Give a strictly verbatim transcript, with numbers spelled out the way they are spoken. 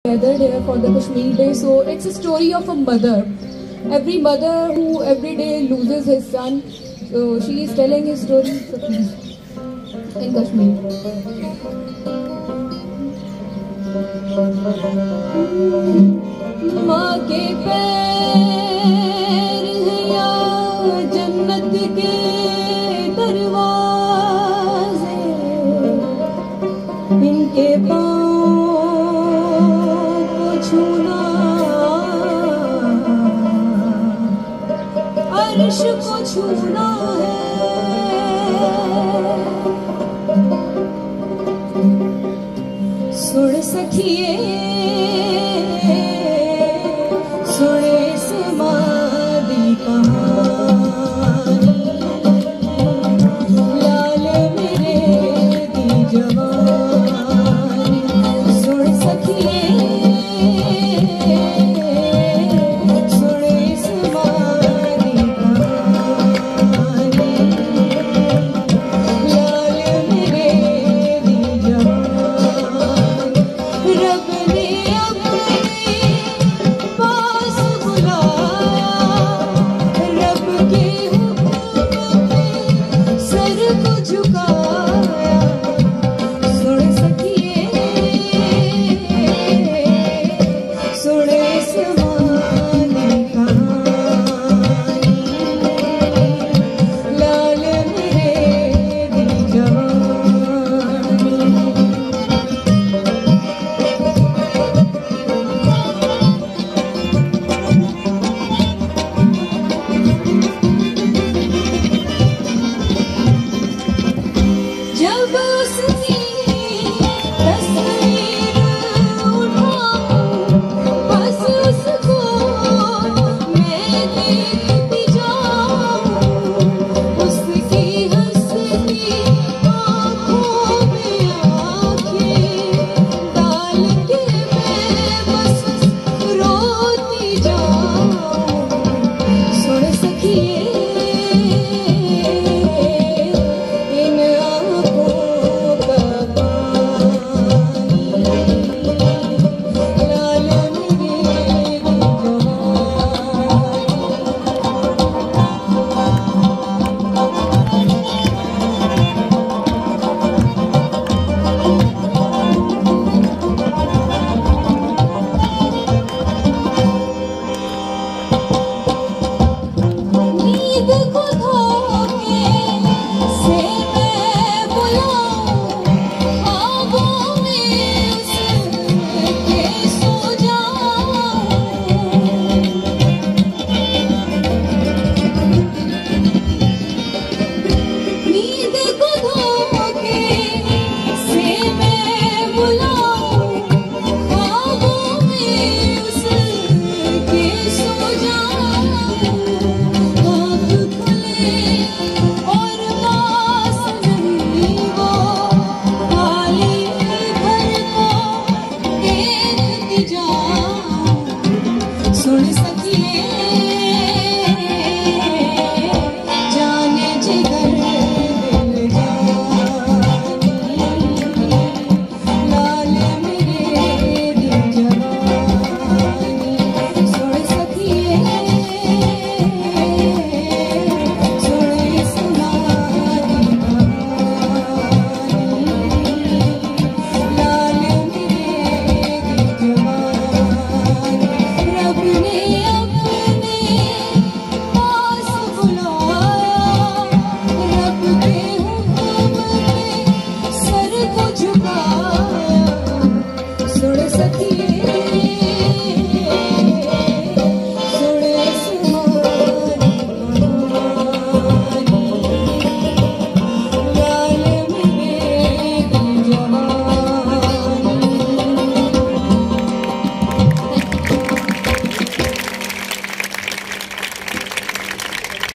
Gathered here for the Kashmir Day, so it's a story of a mother. Every mother who every day loses his son, so she is telling his story. So please, in Kashmir. माँ के पैर हैं या जन्नत के दरवाजे, इनके छूना अर्श को छूना है। सुन सखिए सुन